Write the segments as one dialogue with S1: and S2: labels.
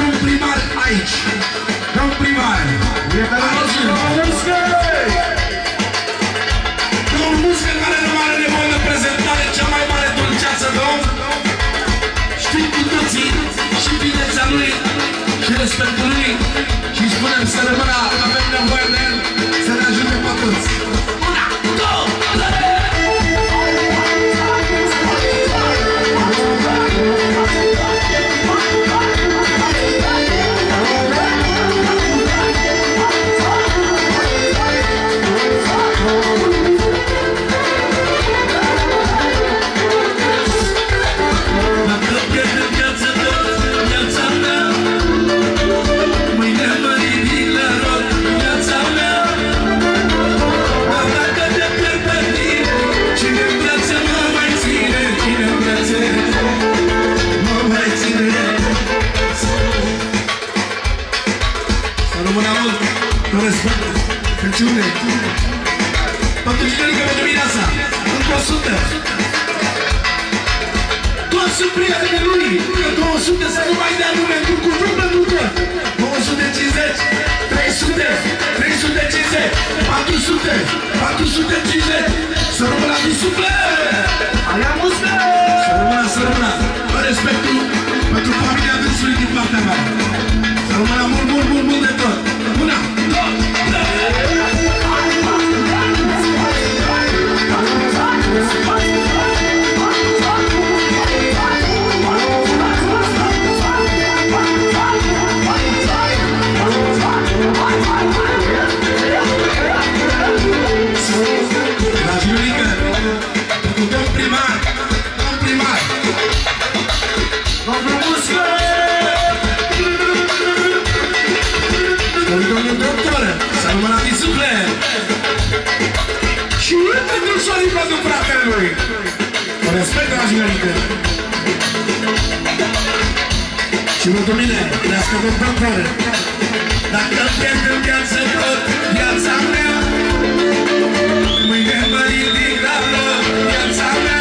S1: un primar aici. Domn primar. Domnul Muscă care nu are nevoie de prezentare, cea mai mare dulceață, domn. Știm cu toții și finețea lui și respectul lui și spunem să rămână, avem nevoie de el, să ne ajute pe toți. Una, două, trei! Crăciune pentru Generica, pentru Mireasa, încă 100. Toți sunt prietenii lui, încă 200, să nu mai dea nume, cu cuvânt pentru tot. 250, 300, 350, 400, 450. Să rămână din suflet! Aia muscă! Să rămână, în respectul pentru familia dânsului din partea mea. Să rămână mult de tot. Una, două, la Generica, pentru domn primar, domnul Muscă! Domnul doctor, să rămână din suflet! Și pentru Sorin, pentru fratele lui! Cu respect la Generica! Și pentru mine, trească domnul doctor! Dacă pierd în viață tot viața mea, mâine mă ridic la loc viața mea!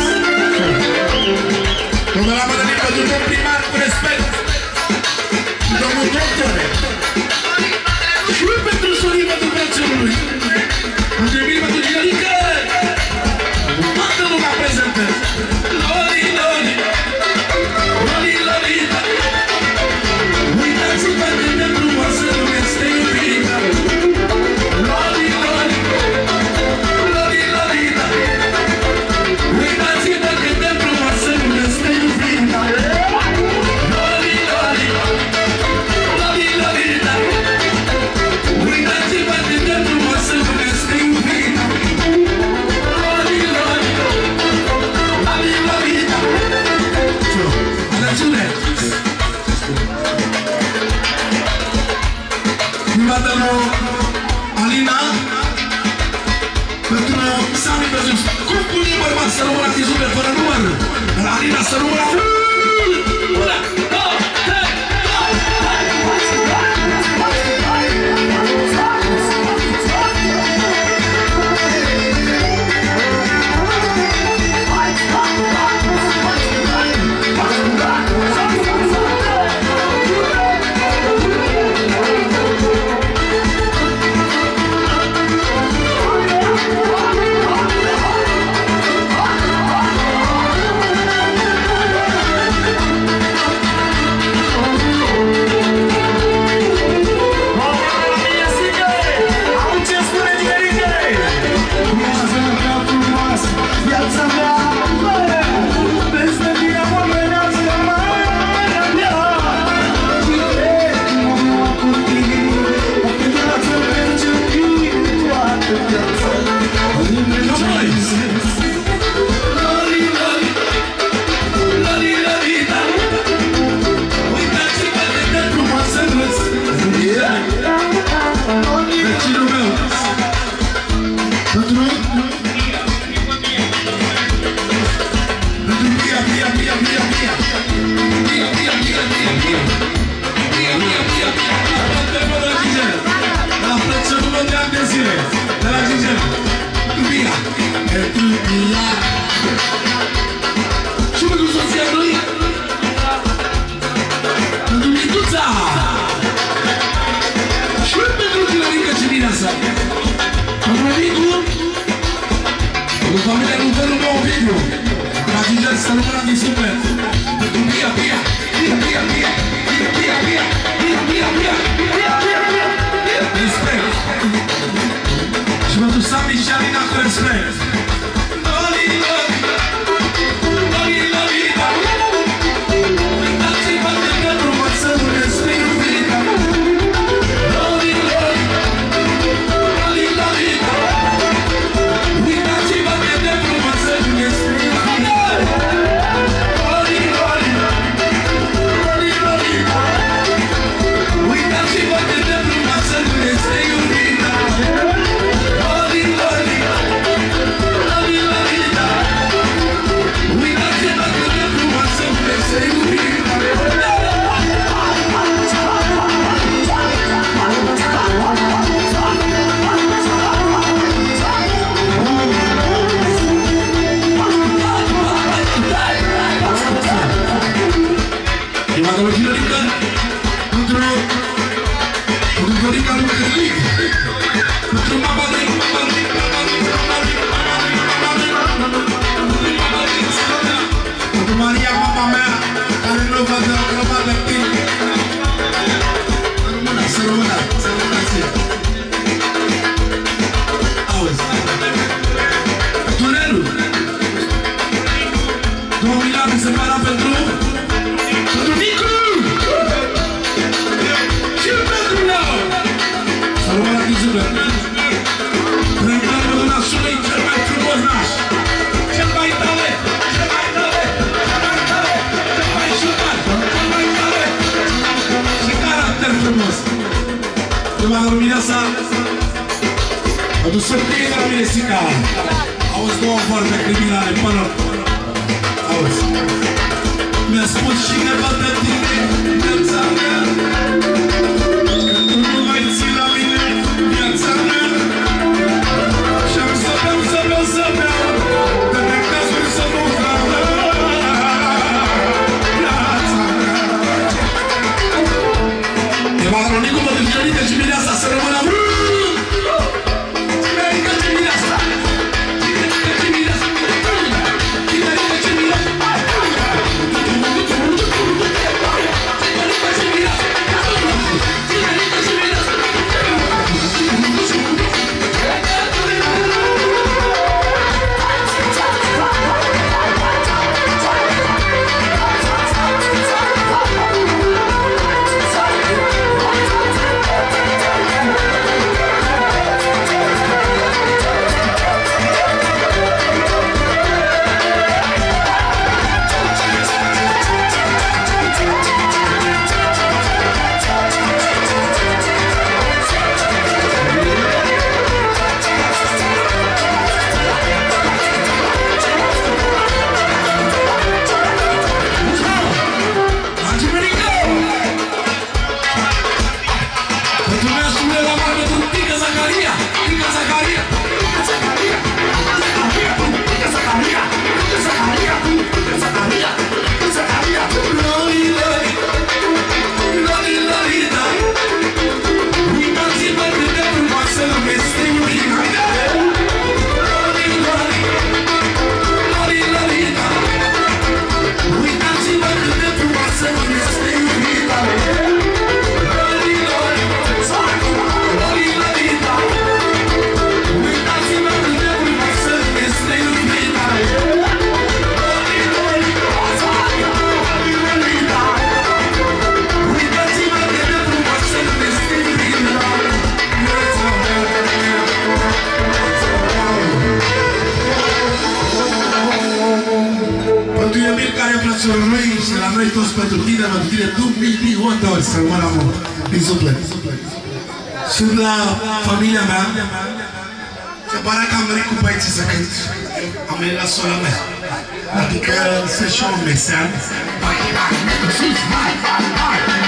S1: Domnul la mădănit pentru domn primar, cu respect! Domnul doctor! Și pentru Sorin, pentru fraților lui! Între mine, pentru Generica! Toată lumea prezentă! Loli, loli! Loli, loli! Uitați-vă cât de frumoasă lume este iubită! Loli, loli! Loli, loli! Uitați-vă cât de frumoasă lume este iubită! Loli, loli! Loli, loli! Uitați-vă cât de frumoasă lume este iubită! Loli, loli! Loli, loli! Alăciune! Privată lui Alina, pentru Sami, pentru cupulii bărbați să rămână atizul pe fără număr. Alina să rămână una, două, trei, rămână din suflet. Pentru Pia, Pia, Pia, Pia, Pia, Pia, Pia, Pia, Pia, Pia, Pia, Pia, Pia, Pia, respect. Și pentru Sami și Alina cu respect. Loli, loli, loli, loli, uitați-vă de pentru măsăru respect iubita. Loli, loli, loli, loli, uitați-vă de pentru măsăru respect iubita. Loli, loli, loli, loli, uitați-vă de pentru măsăru respect iubita. Loli, loli, loli, loli, uitați-vă de pentru măsăru respect iubita. Chiamata Filorica contro Filorica contro Mamma contro Maria mamma mia care nu văd qui Salomona auzi Tunelul 2 miliarde separat pentru Nicu! Și pentru nou! Salomona din suflet! Premierul de nașului cel mai frumos naș! Cel mai tare! Cel mai tare! Cel mai tare! Cel mai șupat! Cel mai tare! Și caracter frumos! Prima la lumineasa a dus sortie de la Minesica! Auzi două vorbe criminale până! Auzi! Mi-a spus și nevastă tine, viața mea, că tu nu mai ții la mine viața mea. Și-am să beau, de pe cazul să nu vreau viața mea. E Matronicu, mă duc Gionică și mireasa să rămână Cinerică și mireasa. Cinerică și mireasa. Cinerică și mireasa. Toți pentru tine, tu mi hotărți să rămân amor din suflet. Sunt la familia mea și apare că am venit cu băieții să cânt. Am venit la sora mea. Adică să-și o mesean.